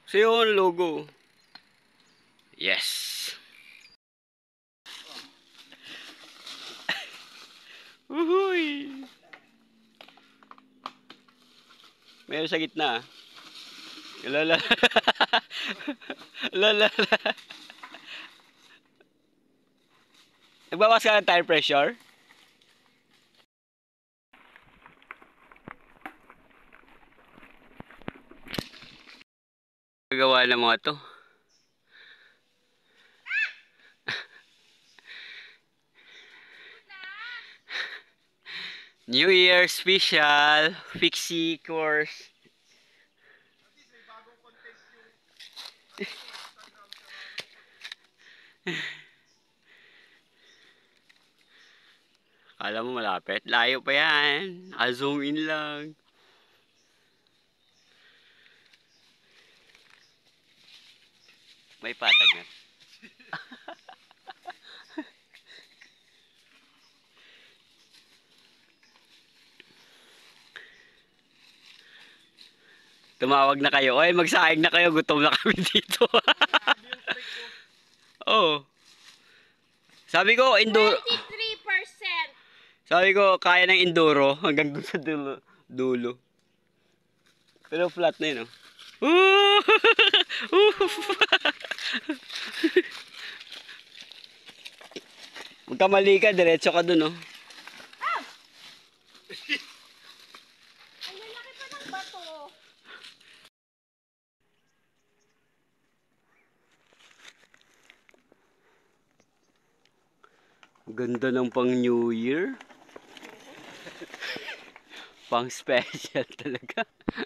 So yung logo. Yes. Uhuy. Meron sa gitna. Lala. Lala. Nagbawas ka ng tire pressure? Gagawa ng mga to. New Year special fixie course. Kala mo malapit? Layo pa yan. I'll zoom in lang. May patag na. Tumawag na kayo. Oy, magsaing na kayo. Gutom na kami dito. Oh. Sabi ko, enduro. 23%. Sabi ko, kaya ng enduro hanggang dun sa dulo. Pero flat na yun, oh. Magkamali ka, diretso ka dun, oh. Ang lalaki pa ng bato. Ganda ng pang New Year. Pang special talaga.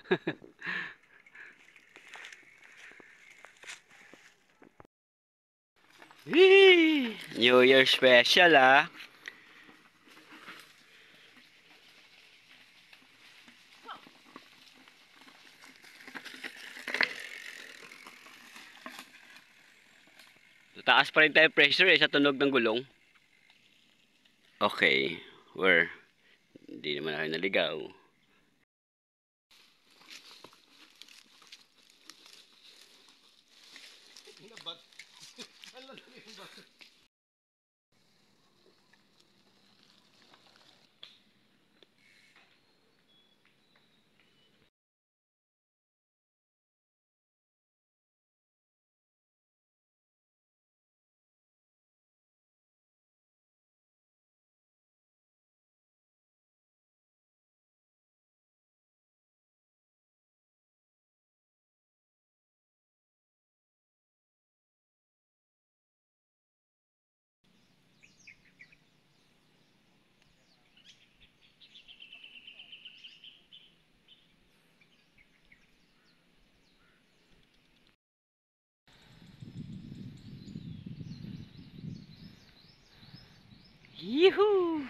New Year special, ah. Taas pa rin tayo pressure sa tunog ng gulong. Okay, where? Hindi naman ako naligaw. Yee-hoo!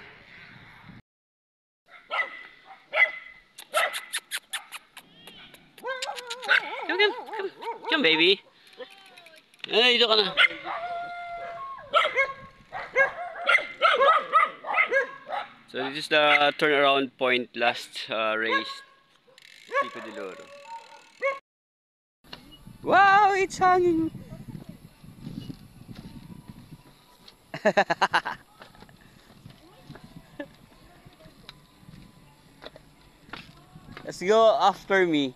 Come, baby. Ay, dito ka na. So this is the turnaround point last race. Pico de Loro. Wow, it's hanging. Let's go after me.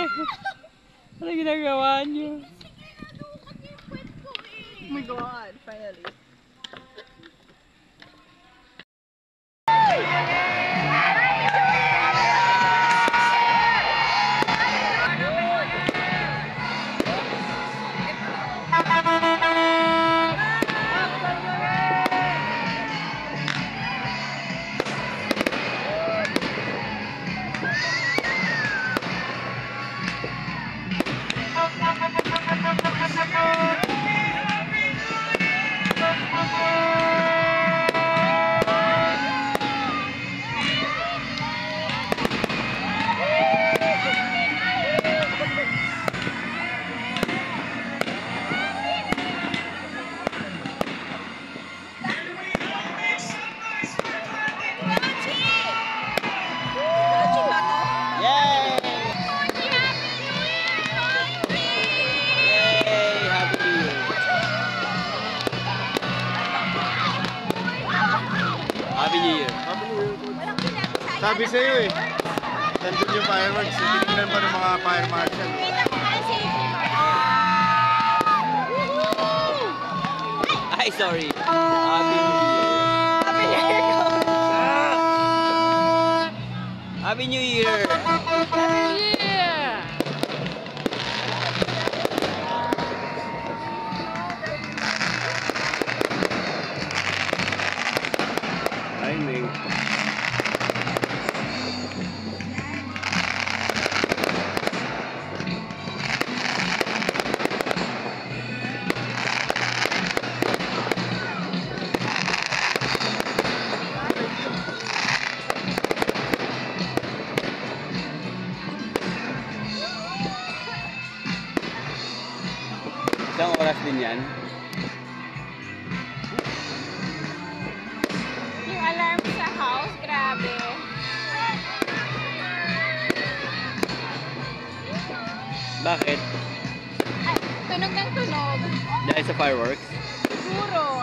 Ano ginagawa niyo? Oh my God, finally. Happy New Year. Sabi sa'yo eh, nandun yung fireworks. Tinignan pa ng mga fire marshal. Ay, sorry. Happy New Year. Happy New Year. Happy New Year. Ay, may. Isang oras din yan. Yung alarm sa house, grabe. Bakit? Ay, tunog ng tunog. Dahil sa fireworks? Siguro.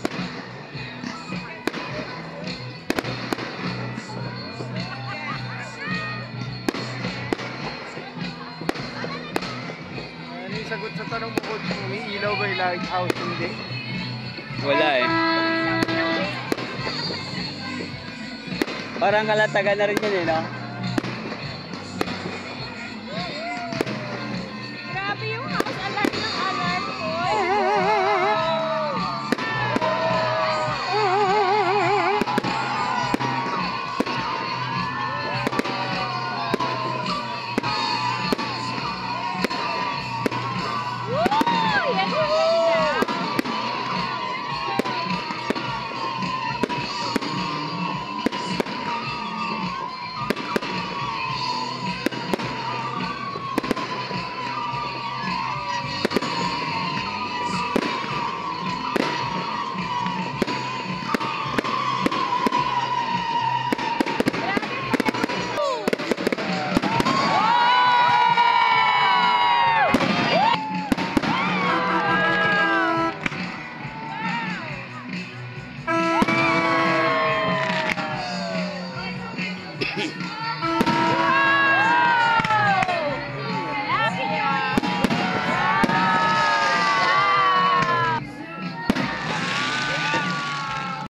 Ano yung sagot sa tanong mo kung umiilaw ba yung lighthouse? Hindi. Wala eh. Parang kalatagan na rin yun eh, no?